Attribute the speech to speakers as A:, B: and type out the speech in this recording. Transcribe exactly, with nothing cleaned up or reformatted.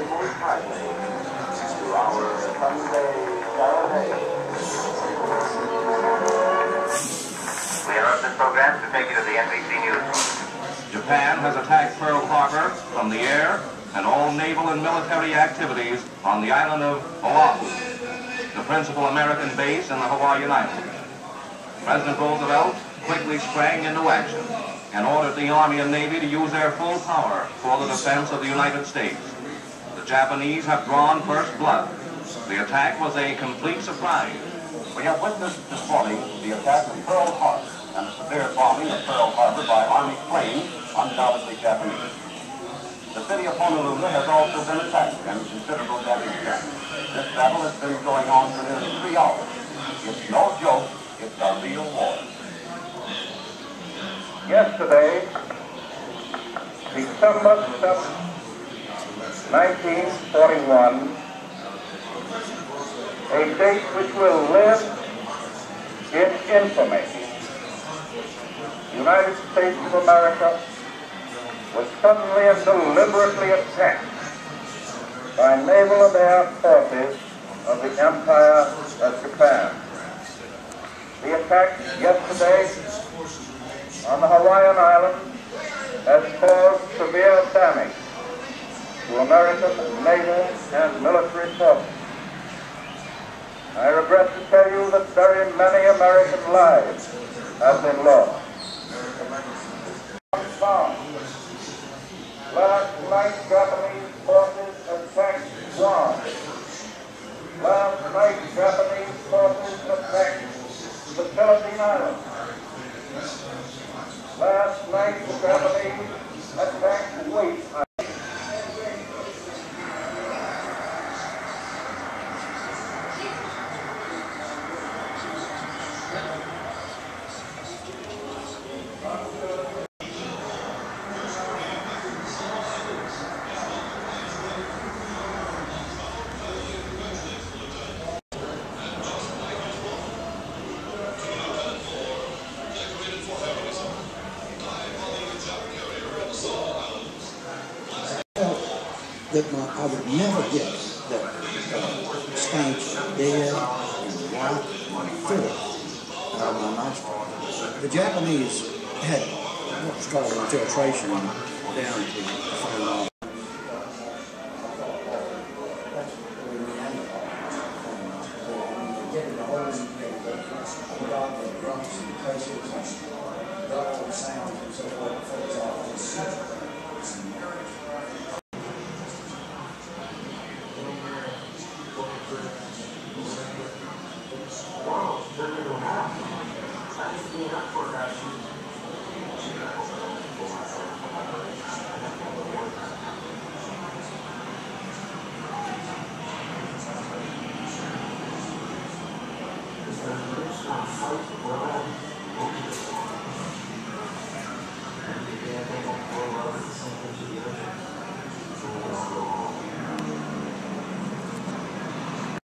A: most highly to our Sunday Saturday. We interrupt this program to take you to the N B C News.
B: Japan has attacked Pearl Harbor from the air and all naval and military activities on the island of Oahu, the principal American base in the Hawaiian Islands. President Roosevelt quickly sprang into action and ordered the Army and Navy to use their full power for the defense of the United States. The Japanese have drawn first blood. The attack was a complete surprise.
A: We have witnessed this morning the attack of Pearl Harbor and the severe bombing of Pearl Harbor by Army planes, undoubtedly Japanese. The city of Honolulu has also been attacked and considerable damage done. This battle has been going on for nearly three hours. It's no joke, it's a real war.
C: Yesterday, December seventh, nineteen forty-one, a date which will live in infamy. The United States of America was suddenly and deliberately attacked by naval and air forces of the Empire of Japan. The attack yesterday on the Hawaiian Islands has caused severe damage to American naval and military forces. I regret to tell you that very many American lives have been lost. Last night, Japanese forces attacked Guam. Last night, Japanese forces attacked the Philippine Islands. Last night, the Japanese attacked Wake Island.
D: That my, I would never get that uh, stank of dead and white filth out of my nostril. The Japanese had what's called infiltration down to the phone.
E: Fight well.